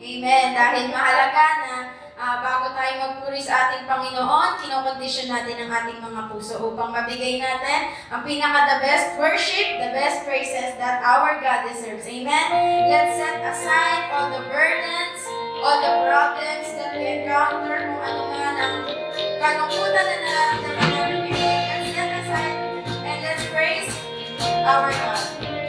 Amen. Dahil mahalaga na bago tayo magpuri sa ating Panginoon, kinokondisyon natin ang ating mga puso upang mabigay natin ang pinaka-the best worship, the best praises that our God deserves. Amen. Let's set aside all the burdens, all the problems that we encounter, kung ano man ang kalungkutan na nararamdaman natin. Let's set aside and let's praise our God.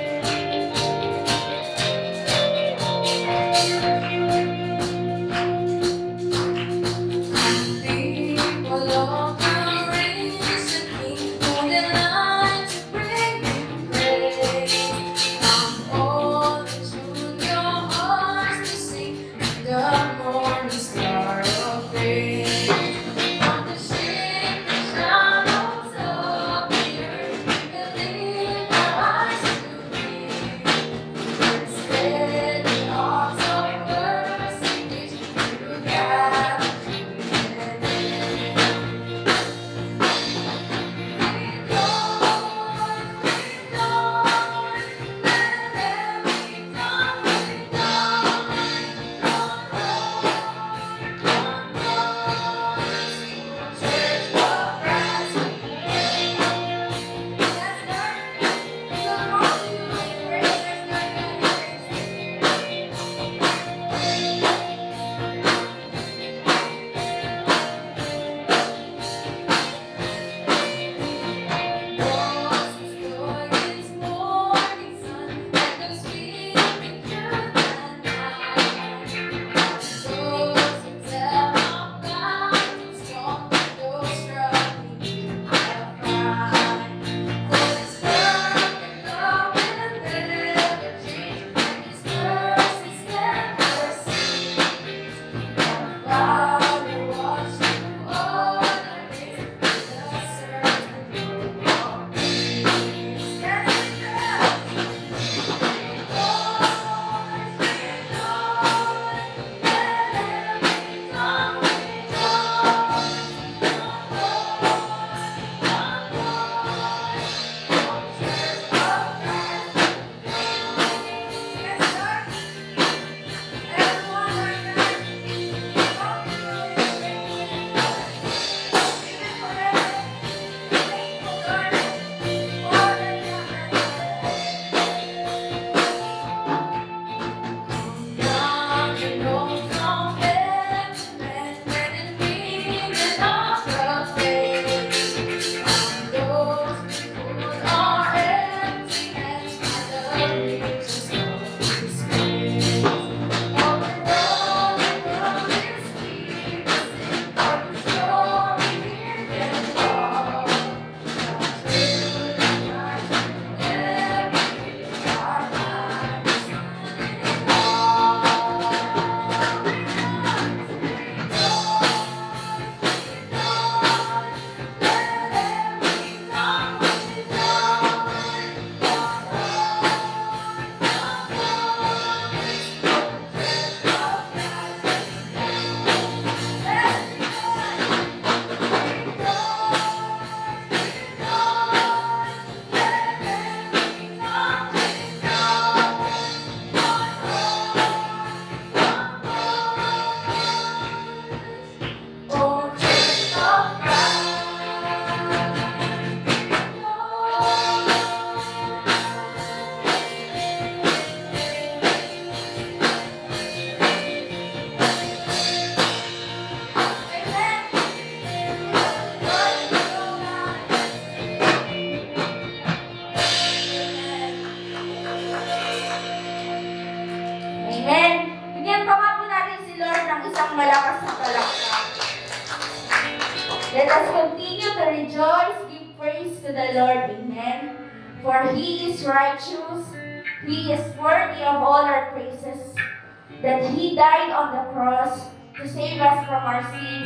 Let us continue to rejoice, give praise to the Lord. Amen. For He is righteous, He is worthy of all our praises, that He died on the cross to save us from our sins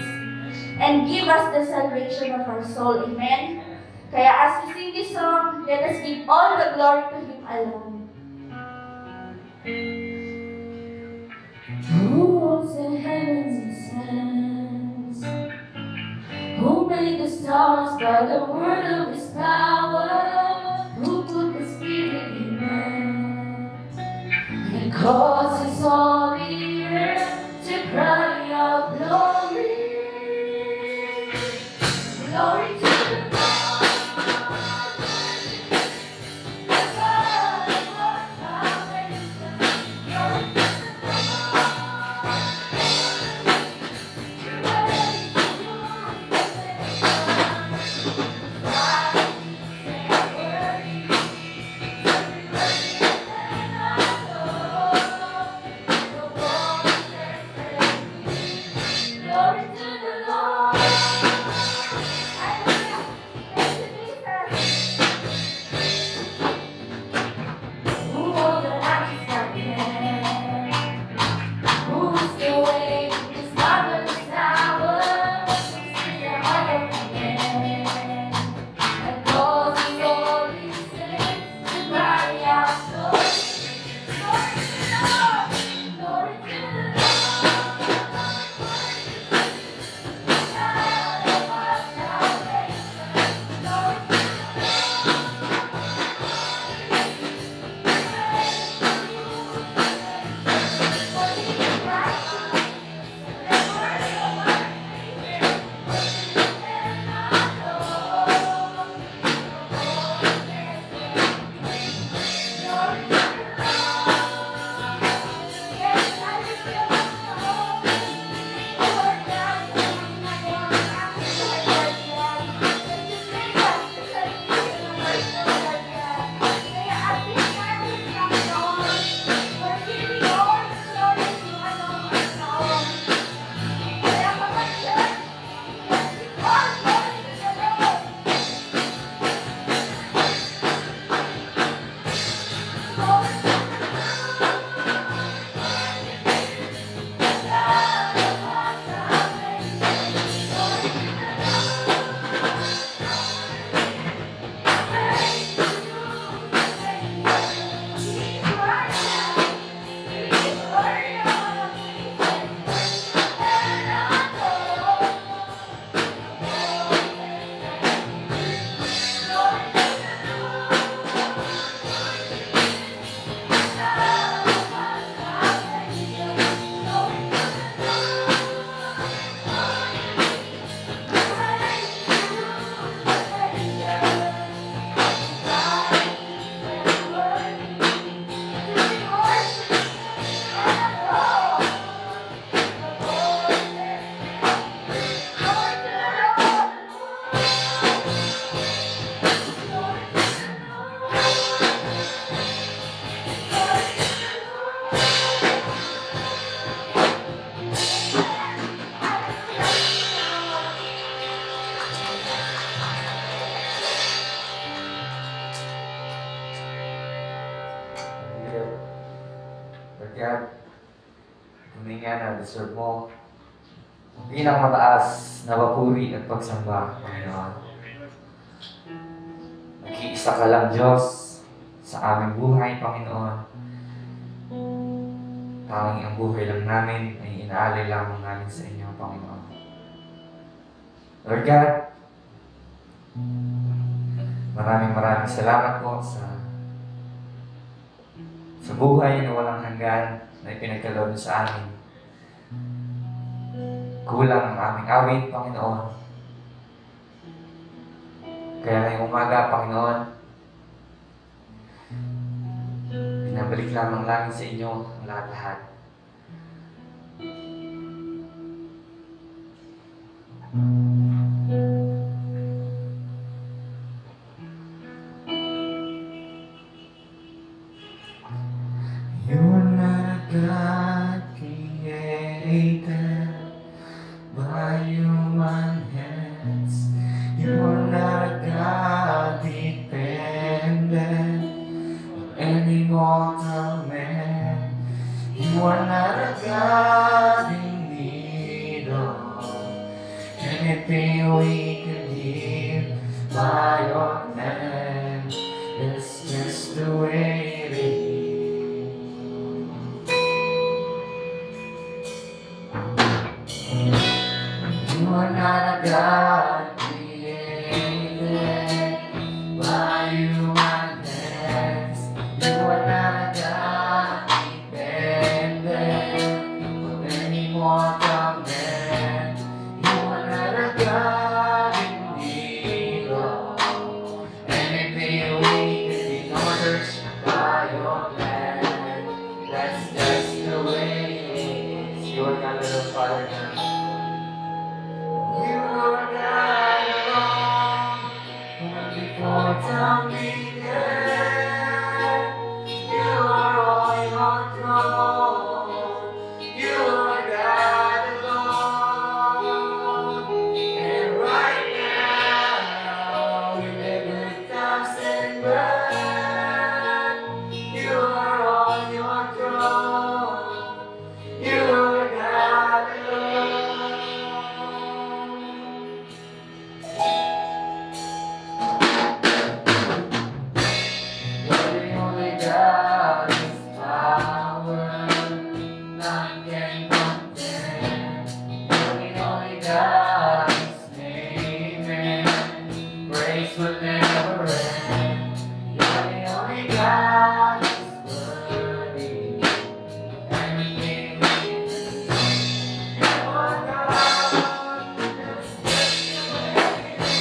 and give us the salvation of our soul. Amen. Kaya as we sing this song, let us give all the glory to Him alone. Who holds the heavens and sands? Who made the stars by the word of His power? Who put the Spirit in man and causes all the earth God, tunay nga na deserve mo ang pinakamataas na papuri at pagsamba, Panginoon. Nag-iisa ka lang, Diyos, sa aming buhay, Panginoon. Tanging ang buhay lang namin ay inaalay lamang namin sa inyo, Panginoon. Lord God, maraming salamat po sa buhay na walang hanggan na ipinagkaloob sa amin. Kulang ang aming awit, Panginoon. Kaya ngayong umaga, Panginoon, pinabalik lamang namin sa inyo ang lahat-lahat. You are not a God created by human hands. You are not a God dependent on any mortal man. You are not a God in need of anything we can give by your hand. It's just the way it is. You are not a God created by human hands. You are not a God dependent on any mortal man. You are not a God in need of anything we can be ordered by your plan. That's just the way it is. You are not a Father God. You are not alone. From before time began, you are on your throne. You are God alone. And right now, in the good times and bad, you are on your throne. You are God alone. You're the only God whose power none can contend. You're the only God whose name and praise will never end. You're the only God who's worthy of everything we do. You are God, that's just the way it is.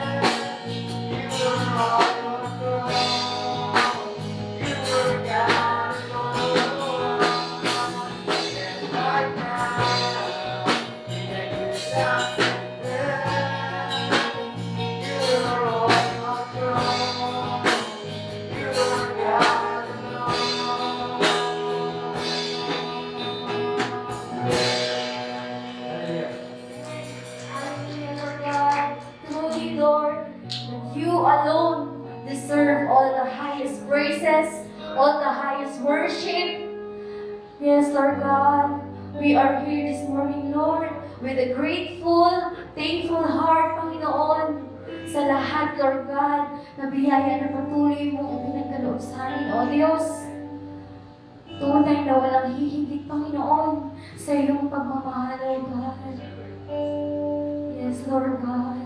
You are God. praises, all the highest worship. Yes, Lord God, we are here this morning, Lord, with a grateful, thankful heart, Panginoon, sa lahat, Lord God, na biyaya na patuloy mong ipinagkaloob sa amin, O Diyos. Tunay na walang hihigit, Panginoon, sa iyong pagmamahal, O God. Yes, Lord God.